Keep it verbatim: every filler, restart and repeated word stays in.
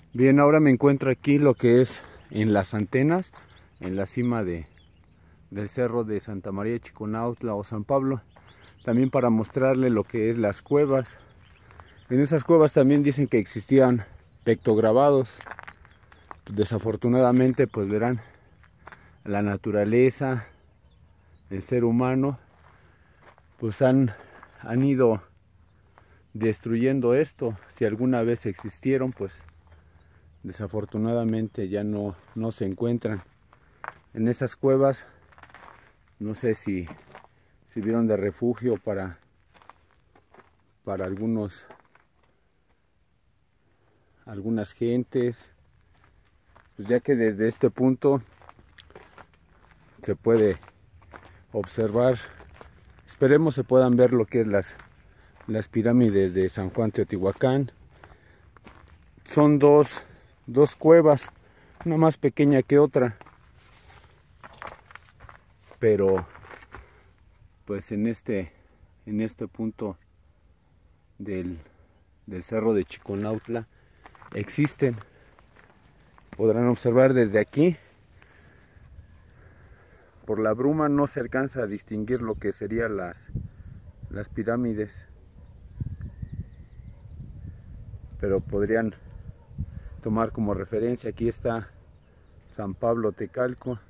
Bien, ahora me encuentro aquí lo que es en las antenas, en la cima de, del cerro de Santa María de Chiconautla o San Pablo, también para mostrarle lo que es las cuevas. En esas cuevas también dicen que existían pictograbados. Desafortunadamente, pues verán, la naturaleza, el ser humano, pues han, han ido destruyendo esto. Si alguna vez existieron, pues desafortunadamente ya no, no se encuentran. En esas cuevas, no sé si sirvieron de refugio para, para algunos, algunas gentes, pues ya que desde este punto se puede observar, esperemos se puedan ver lo que es las, las pirámides de San Juan Teotihuacán. Son dos, dos cuevas, una más pequeña que otra, pero pues en este, en este punto del, del cerro de Chiconautla existen. Podrán observar desde aquí. Por la bruma no se alcanza a distinguir lo que serían las, las pirámides, pero podrían tomar como referencia. Aquí está San Pablo Tecalco.